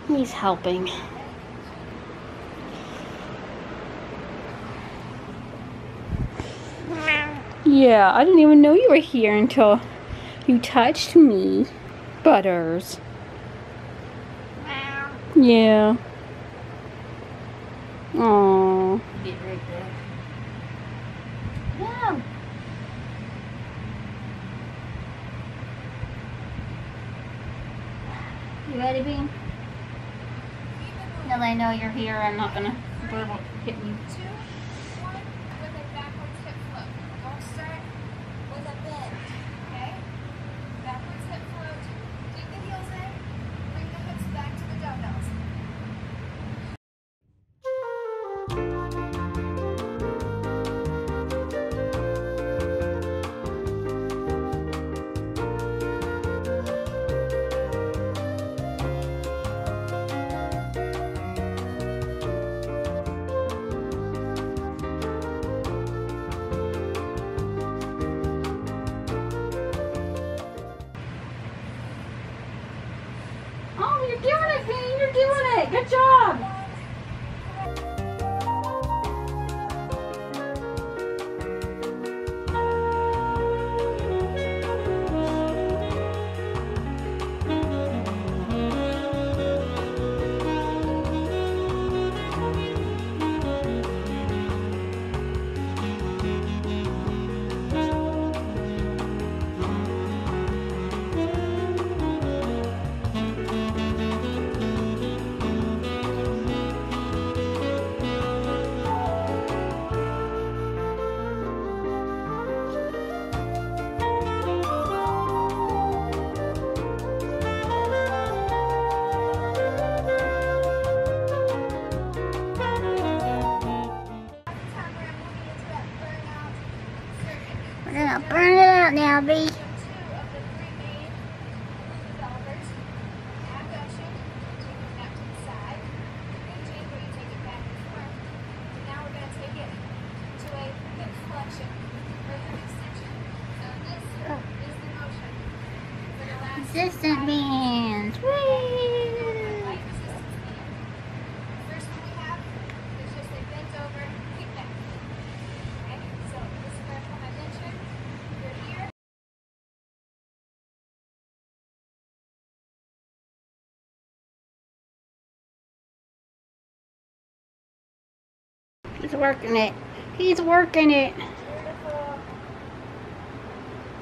He's helping. Yeah, I didn't even know you were here until you touched me, Butters. Yeah. Aww. Get right there. No. You ready, Bean? Now that I know you're here, I'm not gonna verbal hit you. 2, 1, with a backwards hip float. Don't start with a bend, okay? Backwards hip float. Dig the heels in. Bring the hips back to the dumbbells. Oh, you're doing it, Bean. You're doing it. Good job. We're gonna burn it out now, B. Resistant bands. Whee! First one we have is just a bent over kickback. Okay, so this is where I mentioned you're here. He's working it. He's working it.